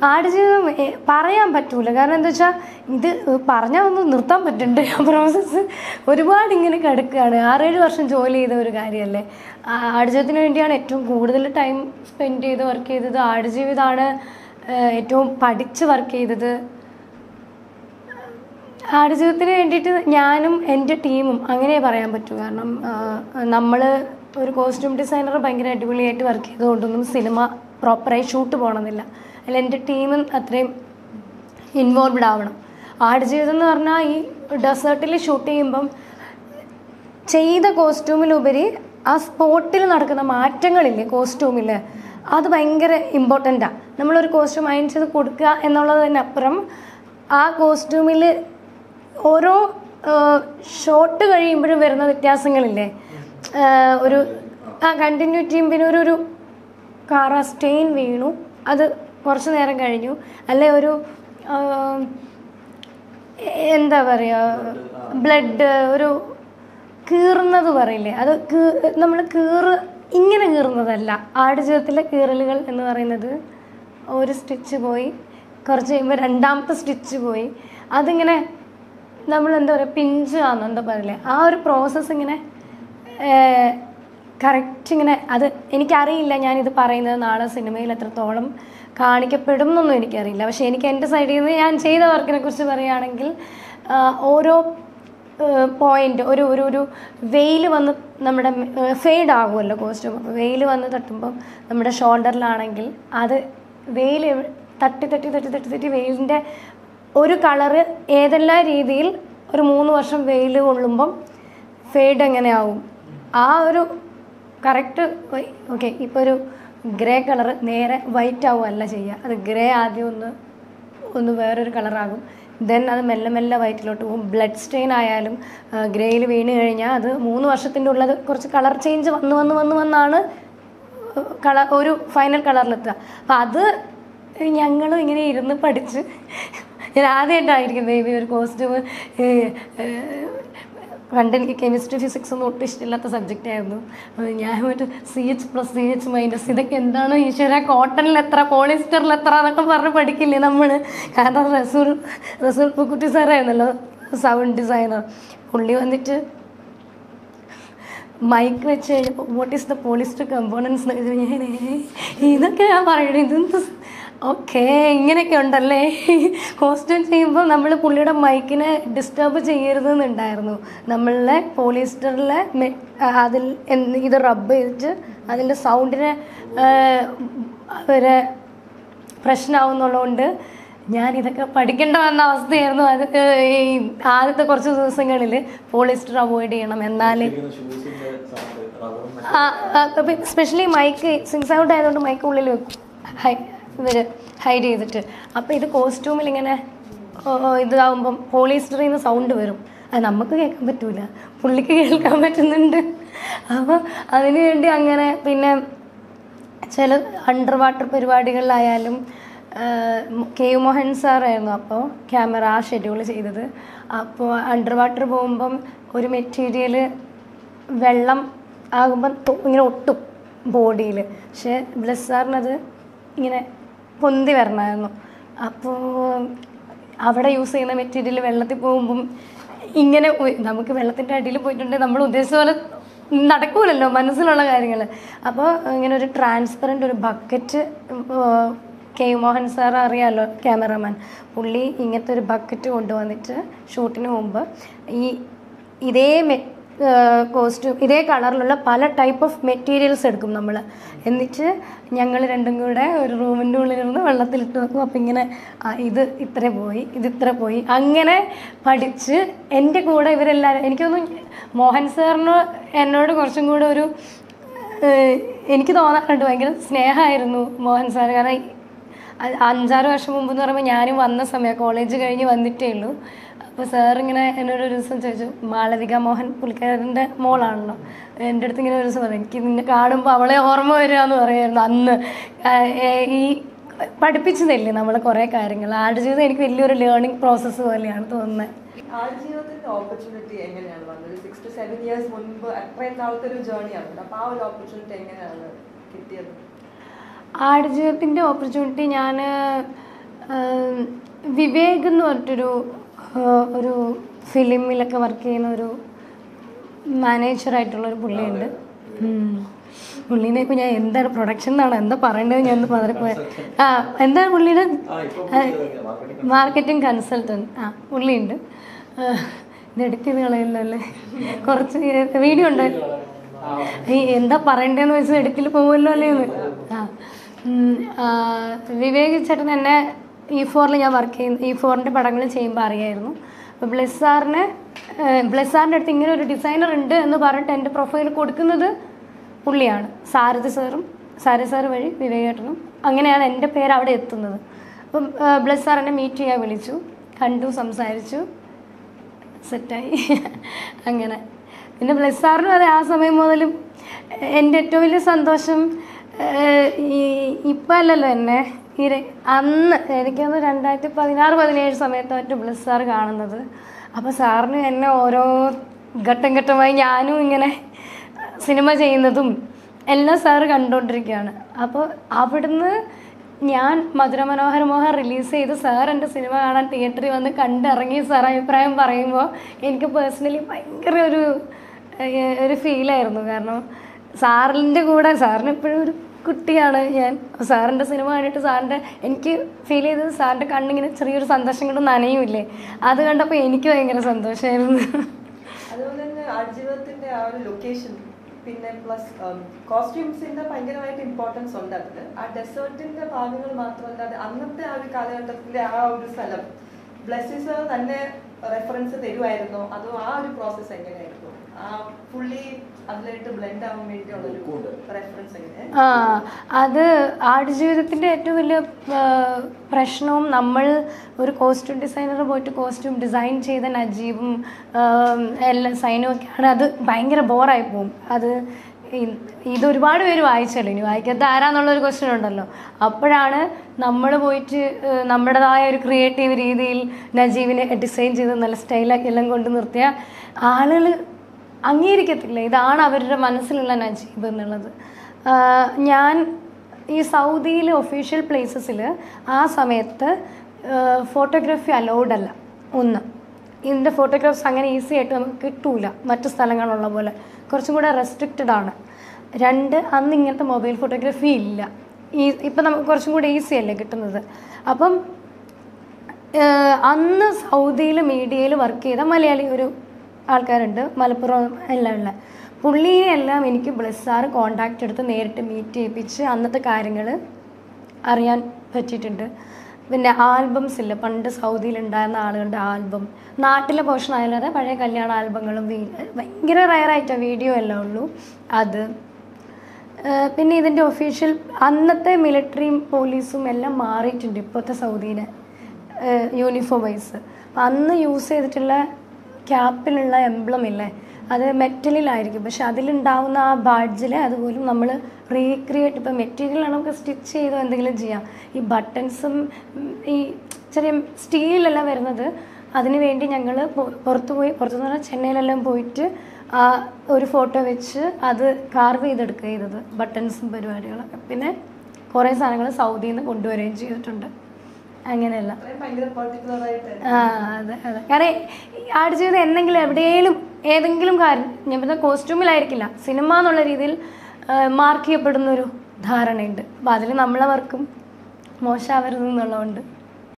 ആടുജീവിതം പറയാൻ പറ്റൂല. കാരണം എന്താ വെച്ചാൽ ഇത് പറഞ്ഞാൽ ഒന്ന് നിർത്താൻ പറ്റുന്നുണ്ട്. ആ പ്രോസസ്സ് ഒരുപാട് ഇങ്ങനെ കിടക്കുകയാണ്. 6-7 വർഷം ജോലി ചെയ്ത ഒരു കാര്യമല്ലേ. ആടുജീവിതത്തിന് വേണ്ടിയാണ് ഏറ്റവും കൂടുതൽ ടൈം സ്പെൻഡ് ചെയ്ത് വർക്ക് ചെയ്തത്. ആടുജീവിതമാണ് ഏറ്റവും പഠിച്ച് വർക്ക് ചെയ്തത്. ആടുജീവിതത്തിന് വേണ്ടിയിട്ട് ഞാനും എൻ്റെ ടീമും അങ്ങനെ പറയാൻ പറ്റൂ. കാരണം നമ്മൾ ഒരു കോസ്റ്റ്യൂം ഡിസൈനർ ഭയങ്കര അടിപൊളിയായിട്ട് വർക്ക് ചെയ്തുകൊണ്ടൊന്നും സിനിമ പ്രോപ്പറായി ഷൂട്ട് പോകണമെന്നില്ല. അതിൽ എൻ്റെ ടീമും അത്രയും ഇൻവോൾവ്ഡ് ആവണം. ആടുജീവിതം എന്ന് പറഞ്ഞാൽ ഈ ഡെസേർട്ടിൽ ഷൂട്ട് ചെയ്യുമ്പം ചെയ്ത കോസ്റ്റ്യൂമിലുപരി ആ സ്പോട്ടിൽ നടക്കുന്ന മാറ്റങ്ങളില്ലേ കോസ്റ്റ്യൂമിൽ, അത് ഭയങ്കര ഇമ്പോർട്ടൻ്റാണ്. നമ്മളൊരു കോസ്റ്റ്യൂം അയൺ ചെയ്ത് കൊടുക്കുക എന്നുള്ളതിനപ്പുറം ആ കോസ്റ്റ്യൂമിൽ ഓരോ ഷോട്ട് കഴിയുമ്പോഴും വരുന്ന വ്യത്യാസങ്ങളില്ലേ, ഒരു കണ്ടിന്യൂറ്റിയും പിന്നെ ഒരു കാറ സ്റ്റെയിൻ വീണു, അത് കുറച്ച് നേരം കഴിഞ്ഞു, അല്ലെ ഒരു എന്താ പറയുക ബ്ലഡ് ഒരു കീറുന്നത് പറയില്ലേ, അത് നമ്മൾ ഇങ്ങനെ കീറുന്നതല്ല. ആടുജീവിതത്തിലെ കീറലുകൾ എന്ന് പറയുന്നത് ഒരു സ്റ്റിച്ച് പോയി കുറച്ച് കഴിയുമ്പോൾ രണ്ടാമത്തെ സ്റ്റിച്ച് പോയി, അതിങ്ങനെ നമ്മൾ എന്താ പറയുക പിഞ്ച് ആണെന്നോ എന്താ പറയില്ലേ, ആ ഒരു പ്രോസസ്സ് ഇങ്ങനെ കറക്റ്റ് ഇങ്ങനെ. അത് എനിക്കറിയില്ല ഞാനിത് പറയുന്നത് നാളെ സിനിമയിൽ എത്രത്തോളം കാണിക്കപ്പെടും എന്നൊന്നും എനിക്കറിയില്ല. പക്ഷേ എനിക്ക് എൻ്റെ സൈഡിൽ നിന്ന് ഞാൻ ചെയ്ത വർക്കിനെ കുറിച്ച് പറയുകയാണെങ്കിൽ ഓരോ പോയിൻ്റ് ഒരു വെയിൽ വന്ന് നമ്മുടെ ഫെയ്ഡ് ആകുമല്ലോ കോസ്റ്റ്യൂം. വെയിൽ വന്ന് തട്ടുമ്പം നമ്മുടെ ഷോൾഡറിലാണെങ്കിൽ അത് വെയിൽ തട്ടി വെയിലിൻ്റെ ഒരു കളറ് ഏതെല്ലാം രീതിയിൽ ഒരു 3 വർഷം വെയിൽ കൊള്ളുമ്പം ഫെയ്ഡ് എങ്ങനെയാവും, ആ ഒരു കറക്റ്റ്. ഓക്കെ, ഇപ്പോൾ ഒരു ഗ്രേ കളറ് നേരെ വൈറ്റ് ആവുമല്ല ചെയ്യുക, അത് ഗ്രേ ആദ്യം ഒന്ന് വേറൊരു കളറാകും, ദെൻ അത് മെല്ലെ മെല്ലെ വൈറ്റിലോട്ട് പോകും. ബ്ലഡ് സ്റ്റെയിൻ ആയാലും ഗ്രേയിൽ വീണ് കഴിഞ്ഞാൽ അത് 3 വർഷത്തിൻ്റെ ഉള്ളത് കുറച്ച് കളർ ചേഞ്ച് വന്നാണ് ഒരു ഫൈനൽ കളറിലെത്തുക. അപ്പം അത് ഞങ്ങളും ഇങ്ങനെ ഇരുന്ന് പഠിച്ച്, ഞാൻ ആദ്യമായിട്ടായിരിക്കും ബേബി ഒരു കോസ്റ്റ്യൂം പണ്ട് എനിക്ക് കെമിസ്ട്രി ഫിസിക്സ് ഒന്നും ഒട്ടും ഇഷ്ടമില്ലാത്ത സബ്ജക്റ്റ് ആയിരുന്നു. ഞാൻ മറ്റേ CH+CH- ഇതൊക്കെ എന്താണ് ഈശ്വര, കോട്ടണിൽ എത്ര പോളിസ്റ്ററിൽ എത്ര എന്നൊക്കെ പറഞ്ഞ് പഠിക്കില്ലേ നമ്മൾ. കാരണം റസൂൽ പൂക്കുട്ടി സാറായിരുന്നല്ലോ സൗണ്ട് ഡിസൈനർ. പുള്ളി വന്നിട്ട് മൈക്ക് വെച്ച് കഴിഞ്ഞപ്പോൾ what is the polyester components ഇതൊക്കെ ഞാൻ പറയണേ, ഇതെന്ത് ഓക്കെ ഇങ്ങനെയൊക്കെ ഉണ്ടല്ലേ. കോസ്റ്റ്യൂം ചെയ്യുമ്പോൾ നമ്മൾ പുള്ളിയുടെ മൈക്കിനെ ഡിസ്റ്റർബ് ചെയ്യരുതെന്നുണ്ടായിരുന്നു. നമ്മളുടെ പോളിസ്റ്ററിലെ അതിൽ ഇത് റബ്ബ് ചെയ്തിട്ട് അതിൻ്റെ സൗണ്ടിനെ ഒരു പ്രശ്നമാവുന്നുള്ളതുകൊണ്ട് ഞാനിതൊക്കെ പഠിക്കേണ്ട വന്ന അവസ്ഥയായിരുന്നു. അത് ഈ ആദ്യത്തെ കുറച്ച് ദിവസങ്ങളിൽ പോളിസ്റ്റർ അവോയ്ഡ് ചെയ്യണം. എന്നാൽ സ്പെഷ്യലി മൈക്ക് സിങ് സൗണ്ട് ആയതുകൊണ്ട് മൈക്ക് ഉള്ളിൽ വെക്കും ഇവർ ഹൈഡ് ചെയ്തിട്ട്. അപ്പോൾ ഇത് കോസ്റ്റ്യൂമിൽ ഇങ്ങനെ ഇതാവുമ്പം പോളിസ്റ്ററിൽ നിന്ന് സൗണ്ട് വരും. അത് നമുക്ക് കേൾക്കാൻ പറ്റൂല, പുള്ളിക്ക് കേൾക്കാൻ പറ്റുന്നുണ്ട്. അപ്പോൾ അതിനു വേണ്ടി അങ്ങനെ പിന്നെ ചില അണ്ടർ വാട്ടർ പരിപാടികളിലായാലും കെ മോഹൻ സാറായിരുന്നു അപ്പോൾ ക്യാമറ ഷെഡ്യൂൾ ചെയ്തത്. അപ്പോൾ അണ്ടർ വാട്ടർ പോകുമ്പം ഒരു മെറ്റീരിയൽ വെള്ളം ആകുമ്പം ഇങ്ങനെ ഒട്ടും ബോഡിയിൽ, പക്ഷേ ബ്ലെസ് സാറിനത് ഇങ്ങനെ പൊന്തി വരണമായിരുന്നു. അപ്പോൾ അവിടെ യൂസ് ചെയ്യുന്ന മെറ്റീരിയൽ വെള്ളത്തിൽ പോകുമ്പം ഇങ്ങനെ നമുക്ക് വെള്ളത്തിൻ്റെ അടിയിൽ പോയിട്ടുണ്ടെങ്കിൽ നമ്മൾ ഉദ്ദേശിച്ച പോലെ നടക്കൂലല്ലോ മനസ്സിലുള്ള കാര്യങ്ങൾ. അപ്പോൾ ഇങ്ങനെ ഒരു ട്രാൻസ്പെറൻ്റ് ഒരു ബക്കറ്റ്, കെ മോഹൻ സാർ അറിയാമല്ലോ ക്യാമറമാൻ, പുള്ളി ഇങ്ങനത്തെ ഒരു ബക്കറ്റ് കൊണ്ടുവന്നിട്ട് ഷൂട്ടിന് മുമ്പ് ഇതേ കോസ്റ്റ്യൂം ഇതേ കളറിലുള്ള പല ടൈപ്പ് ഓഫ് മെറ്റീരിയൽസ് എടുക്കും നമ്മൾ. എന്നിട്ട് ഞങ്ങൾ രണ്ടും കൂടെ ഒരു റൂമിൻ്റെ ഉള്ളിലിരുന്ന് വെള്ളത്തിലിട്ട് വെക്കും. അപ്പം ഇങ്ങനെ ഇത് ഇത്ര പോയി അങ്ങനെ പഠിച്ച് എൻ്റെ കൂടെ ഇവരെല്ലാവരും, എനിക്കൊന്നും മോഹൻ സാറിന് എന്നോട് കുറച്ചും കൂടെ ഒരു എനിക്ക് തോന്നാറുണ്ട് ഭയങ്കര സ്നേഹമായിരുന്നു മോഹൻ സാർ. കാരണം 5-6 വർഷം മുമ്പ് എന്ന് പറയുമ്പോൾ ഞാനും വന്ന സമയം കോളേജ് കഴിഞ്ഞ് വന്നിട്ടേ ഉള്ളൂ. അപ്പോൾ സാറിങ്ങനെ എന്നോടൊരു ദിവസം ചോദിച്ചു, മാളവിക മോഹൻ പുള്ളിക്കാരൻ്റെ മോളാണല്ലോ, എൻ്റെ അടുത്ത് ഇങ്ങനെ ഒരു ദിവസം പറഞ്ഞു, എനിക്ക് നിന്നെ കാണുമ്പോൾ അവളെ ഓർമ്മ വരിക എന്ന് പറയുമായിരുന്നു. അന്ന് ഈ പഠിപ്പിച്ചതല്ലേ നമ്മളെ കുറേ കാര്യങ്ങൾ. ആടുജീവിതം എനിക്ക് വലിയൊരു ലേണിംഗ് പ്രോസസ്സ് പോലെയാണ് തോന്നുന്നത്. ആടുജീവിതത്തിൻ്റെ ഓപ്പർച്യൂണിറ്റി എങ്ങനെയാണ് വന്നത്? 6 to 7 years മുൻപ് അത്രയും നാളത്തെ ഒരു ജേർണിയാണ്. അപ്പോൾ ആ ഒരു ഓപ്പർച്യൂണിറ്റി എങ്ങനെയാണ് കിട്ടിയത്? ആടുജീവിതത്തിൻ്റെ ഓപ്പർച്യൂണിറ്റി ഞാൻ വിവേക് എന്ന് പറഞ്ഞിട്ടൊരു ഒരു ഫിലിമിലൊക്കെ വർക്ക് ചെയ്യുന്ന ഒരു മാനേജറായിട്ടുള്ളൊരു പുള്ളിയുണ്ട്. പുള്ളീനെ ഇപ്പോൾ ഞാൻ എന്താണ് പ്രൊഡക്ഷൻ എന്നാണ് എന്താ പറയേണ്ടത് ഞാൻ ഒന്ന് പതറിപ്പോയത്. എന്താണ് പുള്ളിയുടെ മാർക്കറ്റിംഗ് കൺസൾട്ടൻറ്റ്. പുള്ളിയുണ്ട്. ഇത് എഡിറ്റ് ചെയ്ത് കളയല്ലോ അല്ലേ, കുറച്ച് വീഡിയോ ഉണ്ട്. ഈ എന്താ പറയണ്ടതെന്ന് വെച്ചാൽ എഡിറ്റിൽ പോകുമല്ലോ അല്ലേ എന്ന്. വിവേക് ചേട്ടൻ എന്നെ E4 ഞാൻ വർക്ക് ചെയ്യുന്നു, E4 പടങ്ങൾ ചെയ്യുമ്പോൾ അറിയായിരുന്നു. അപ്പോൾ ബ്ലെസ് സാറിൻ്റെ അടുത്ത് ഇങ്ങനെ ഒരു ഡിസൈനർ ഉണ്ട് എന്ന് പറഞ്ഞിട്ട് എൻ്റെ പ്രൊഫൈൽ കൊടുക്കുന്നത് പുള്ളിയാണ്. സാരഥി സാറ് വഴി വിവേകേട്ടനും. അങ്ങനെയാണ് എൻ്റെ പേര് അവിടെ എത്തുന്നത്. അപ്പം ബ്ലെസ് സാർ എന്നെ മീറ്റ് ചെയ്യാൻ വിളിച്ചു, കണ്ടു, സംസാരിച്ചു, സെറ്റായി. അങ്ങനെ പിന്നെ ബ്ലെസ് സാറിനും അതെ, ആ സമയം മുതലും എൻ്റെ ഏറ്റവും വലിയ സന്തോഷം ഇപ്പം അല്ലല്ലോ എന്നെ അന്ന് എനിക്കൊന്ന് 2016-17 സമയത്തായിട്ട് ബ്ലെസ് സാർ കാണുന്നത്. അപ്പോൾ സാറിന് എന്നെ ഓരോ ഘട്ടമായി ഞാനും ഇങ്ങനെ സിനിമ ചെയ്യുന്നതും എല്ലാം സാറ് കണ്ടുകൊണ്ടിരിക്കുകയാണ്. അപ്പോൾ അവിടുന്ന് ഞാൻ മധുരമനോഹര മോഹൻ റിലീസ് ചെയ്ത് സാർ എൻ്റെ സിനിമ കാണാൻ തിയേറ്ററിൽ വന്ന് കണ്ടിറങ്ങി സാർ അഭിപ്രായം പറയുമ്പോൾ എനിക്ക് പേഴ്സണലി ഭയങ്കര ഒരു ഫീലായിരുന്നു. കാരണം സാറിൻ്റെ കൂടെ, സാറിന് എപ്പോഴും ഒരു കുട്ടിയാണ് ഞാൻ. സാറിൻ്റെ സിനിമ കണ്ടിട്ട് എനിക്ക് ഫീൽ ചെയ്തത് സാറിൻ്റെ കണ്ണിങ്ങനെ ചെറിയൊരു സന്തോഷം കൊണ്ട് നനയുമില്ലേ, അത് കണ്ടപ്പോൾ എനിക്ക് ഭയങ്കര സന്തോഷമായിരുന്നു. അതുപോലെ തന്നെ ആടുജീവിതത്തിൻ്റെ ആ ഒരു ലൊക്കേഷൻ, പിന്നെ പ്ലസ് കോസ്റ്റ്യൂംസിൻ്റെ ഭയങ്കരമായിട്ട് ഇമ്പോർട്ടൻസ് ഉണ്ട് അതിൽ. ആ ഡെസേർട്ടിൻ്റെ ഭാഗങ്ങൾ മാത്രമല്ല, അന്നത്തെ ആ ഒരു കാലഘട്ടത്തിലെ ആ ഒരു സ്ഥലം ബ്ലെസ്സി സാർ തന്നെ റെഫറൻസ് തരുമായിരുന്നോ, അതോ ആ ഒരു പ്രോസസ്സ് എങ്ങനെയായിരുന്നു? ആ ഫുള്ളി അതിലായിട്ട് ബ്ലെൻഡ് ആവാൻ വേണ്ടിയുള്ളൊരു റെഫറൻസ് എങ്ങനെ? അത് ആടുജീവിതത്തിൻ്റെ ഏറ്റവും വലിയ പ്രശ്നവും, നമ്മൾ ഒരു കോസ്റ്റ്യൂം ഡിസൈനർ പോയിട്ട് കോസ്റ്റ്യൂം ഡിസൈൻ ചെയ്ത നജീബും എല്ലാം സൈനും ഒക്കെയാണ്. അത് ഭയങ്കര ബോറായി പോകും. ഇത് ഒരുപാട് പേര് വായിച്ചല്ലോ, ഇനി വായിക്കാത്ത ആരാന്നുള്ളൊരു ക്വസ്റ്റ്യൻ ഉണ്ടല്ലോ. അപ്പോഴാണ് നമ്മൾ പോയിട്ട് നമ്മുടേതായ ഒരു ക്രിയേറ്റീവ് രീതിയിൽ നജീബിനെ ഡിസൈൻ ചെയ്ത് നല്ല സ്റ്റൈലാക്കി എല്ലാം കൊണ്ട് നിർത്തിയ ആളുകൾ അംഗീകരിക്കത്തില്ല ഇതാണ് അവരുടെ മനസ്സിലുള്ള നജീബ് എന്നുള്ളത്. ഞാൻ ഈ സൗദിയിലെ ഒഫീഷ്യൽ പ്ലേസസിൽ ആ സമയത്ത് ഫോട്ടോഗ്രാഫി അലൗഡ് അല്ല. ഒന്ന്, ഇതിൻ്റെ ഫോട്ടോഗ്രാഫ്സ് അങ്ങനെ ഈസി ആയിട്ട് നമുക്ക് കിട്ടൂല, മറ്റു സ്ഥലങ്ങളുള്ള പോലെ കുറച്ചും കൂടെ റെസ്ട്രിക്റ്റഡ് ആണ്. രണ്ട്, അന്ന് ഇങ്ങനത്തെ മൊബൈൽ ഫോട്ടോഗ്രാഫി ഇല്ല. ഇപ്പം നമുക്ക് കുറച്ചും കൂടെ ഈസി അല്ലേ കിട്ടുന്നത്. അപ്പം അന്ന് സൗദിയിൽ മീഡിയയിൽ വർക്ക് ചെയ്ത മലയാളി ഒരു ആൾക്കാരുണ്ട്, മലപ്പുറം എല്ലാം ഉള്ള പുള്ളിയെ എല്ലാം എനിക്ക് ബ്ലെസ് സാർ കോണ്ടാക്ട് എടുത്ത് നേരിട്ട് മീറ്റ് ചെയ്യിപ്പിച്ച് അന്നത്തെ കാര്യങ്ങൾ അറിയാൻ പറ്റിയിട്ടുണ്ട്. പിന്നെ ആൽബംസ് ഇല്ല, പണ്ട് സൗദിയിലുണ്ടായിരുന്ന ആളുകളുടെ ആൽബം, നാട്ടിലെ പോർഷൻ ആയാലും പഴയ കല്യാണ ആൽബങ്ങളും ഭയങ്കര റയറായിട്ടാണ് വീഡിയോ എല്ലാം ഉള്ളൂ അത്. പിന്നെ ഇതിൻ്റെ ഒഫീഷ്യൽ അന്നത്തെ മിലിറ്ററിയും പോലീസും എല്ലാം മാറിയിട്ടുണ്ട് ഇപ്പോഴത്തെ സൗദിയിലെ യൂണിഫോം വൈസ്. അപ്പം അന്ന് യൂസ് ചെയ്തിട്ടുള്ള ക്യാപ്പിലുള്ള എംബ്ലം ഇല്ലേ, അത് മെറ്റലിലായിരിക്കും, പക്ഷെ അതിലുണ്ടാവുന്ന ആ ബാഡ്ജിൽ അതുപോലും നമ്മൾ റീക്രിയേറ്റ്, ഇപ്പോൾ മെറ്റീരിയലാണ് നമുക്ക് സ്റ്റിച്ച് ചെയ്തോ എന്തെങ്കിലും ചെയ്യാം. ഈ ബട്ടൺസും ഈ ചെറിയ സ്റ്റീലെല്ലാം വരുന്നത്, അതിന് വേണ്ടി ഞങ്ങൾ പുറത്തുനിന്ന് പറഞ്ഞാൽ ചെന്നൈയിലെല്ലാം പോയിട്ട് ആ ഒരു ഫോട്ടോ വെച്ച് അത് കാർവ് ചെയ്തെടുക്കുക ചെയ്തത്, ബട്ടൺസും പരിപാടികളൊക്കെ. പിന്നെ കുറേ സാധനങ്ങൾ സൗദിയിൽ നിന്ന് കൊണ്ടുവരികയും ചെയ്തിട്ടുണ്ട്. അങ്ങനെയല്ല. അതെ. കാരണം ആടുജീവിതം എന്തെങ്കിലും എവിടെയെങ്കിലും ഏതെങ്കിലും കാര്യം, ഞാൻ പറഞ്ഞ കോസ്റ്റ്യൂമിലായിരിക്കില്ല, സിനിമ എന്നുള്ള രീതിയിൽ മാർക്ക് ചെയ്യപ്പെടുന്നൊരു ധാരണയുണ്ട്. അപ്പം അതിൽ നമ്മളെ വർക്കും മോശമാവരുതെന്നുള്ളതുകൊണ്ട്